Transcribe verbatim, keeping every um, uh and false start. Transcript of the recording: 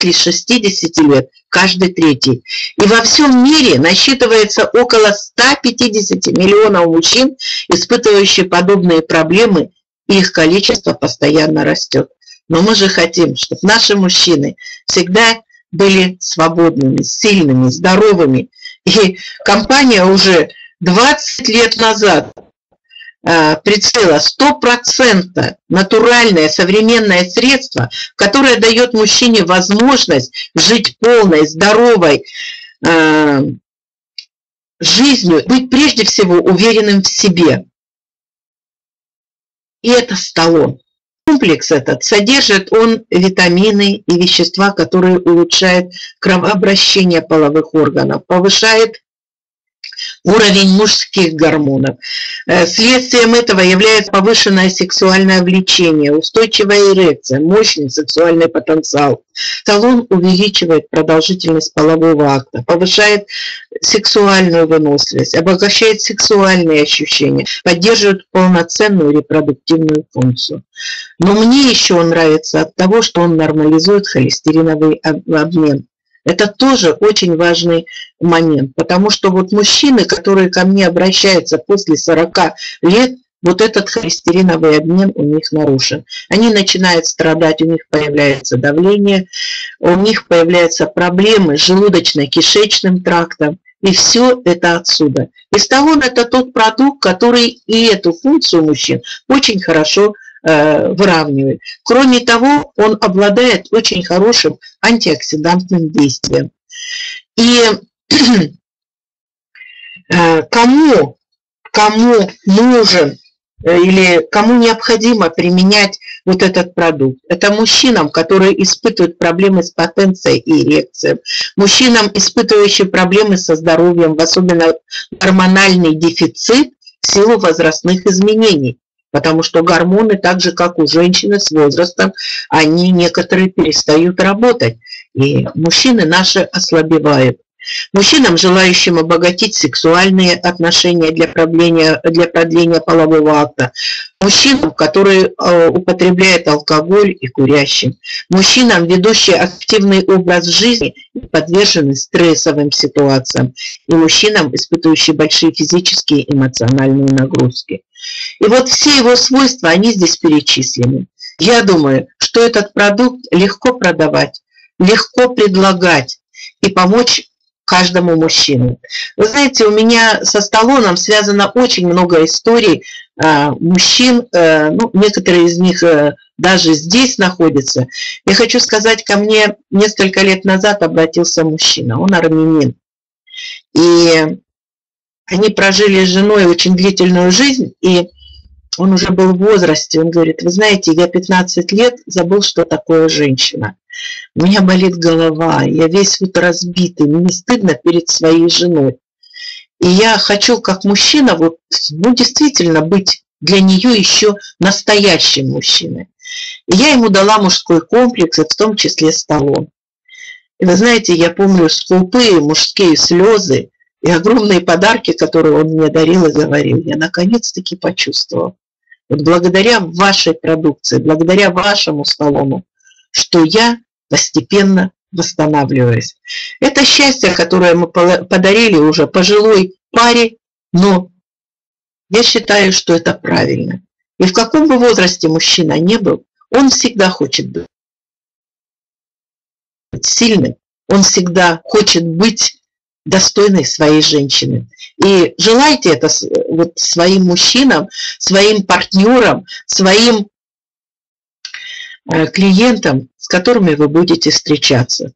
после шестидесяти лет каждый третий. И во всем мире насчитывается около ста пятидесяти миллионов мужчин, испытывающих подобные проблемы, и их количество постоянно растет. Но мы же хотим, чтобы наши мужчины всегда были свободными, сильными, здоровыми. И компания уже двадцать лет назад представила сто процентов натуральное современное средство, которое дает мужчине возможность жить полной, здоровой э, жизнью, быть прежде всего уверенным в себе. И это столон. Комплекс этот содержит он витамины и вещества, которые улучшают кровообращение половых органов, повышает уровень мужских гормонов. Следствием этого является повышенное сексуальное влечение, устойчивая эрекция, мощный сексуальный потенциал. Столон увеличивает продолжительность полового акта, повышает сексуальную выносливость, обогащает сексуальные ощущения, поддерживает полноценную репродуктивную функцию. Но мне еще он нравится от того, что он нормализует холестериновый обмен. Это тоже очень важный момент, потому что вот мужчины, которые ко мне обращаются после сорока лет, вот этот холестериновый обмен у них нарушен. Они начинают страдать, у них появляется давление, у них появляются проблемы с желудочно-кишечным трактом, и все это отсюда. И столон – это тот продукт, который и эту функцию мужчин очень хорошо выравнивает. Кроме того, он обладает очень хорошим антиоксидантным действием. И кому, кому нужен или кому необходимо применять вот этот продукт? Это мужчинам, которые испытывают проблемы с потенцией и эрекцией, мужчинам, испытывающим проблемы со здоровьем, особенно гормональный дефицит в силу возрастных изменений. Потому что гормоны, так же как у женщины с возрастом, они некоторые перестают работать. И мужчины наши ослабевают. Мужчинам, желающим обогатить сексуальные отношения для продления, для продления полового акта. Мужчинам, которые э, употребляют алкоголь и курящим. Мужчинам, ведущим активный образ жизни и подвержены стрессовым ситуациям. И мужчинам, испытывающим большие физические и эмоциональные нагрузки. И вот все его свойства, они здесь перечислены. Я думаю, что этот продукт легко продавать, легко предлагать и помочь каждому мужчине. Вы знаете, у меня со столоном связано очень много историй э, мужчин, э, ну, некоторые из них э, даже здесь находятся. Я хочу сказать, ко мне несколько лет назад обратился мужчина, он армянин. И они прожили с женой очень длительную жизнь, и он уже был в возрасте. Он говорит: вы знаете, я пятнадцать лет забыл, что такое женщина. У меня болит голова, я весь вот разбитый, мне стыдно перед своей женой. И я хочу, как мужчина, вот, ну, действительно быть для нее еще настоящим мужчиной. И я ему дала мужской комплекс, в том числе столон. И вы знаете, я помню скупые мужские слезы, и огромные подарки, которые он мне дарил и говорил, я наконец-таки почувствовал. Вот благодаря вашей продукции, благодаря вашему столону, что я постепенно восстанавливаюсь. Это счастье, которое мы подарили уже пожилой паре, но я считаю, что это правильно. И в каком бы возрасте мужчина ни был, он всегда хочет быть сильным, он всегда хочет быть достойной своей женщины. И желайте это вот своим мужчинам, своим партнерам, своим клиентам, с которыми вы будете встречаться.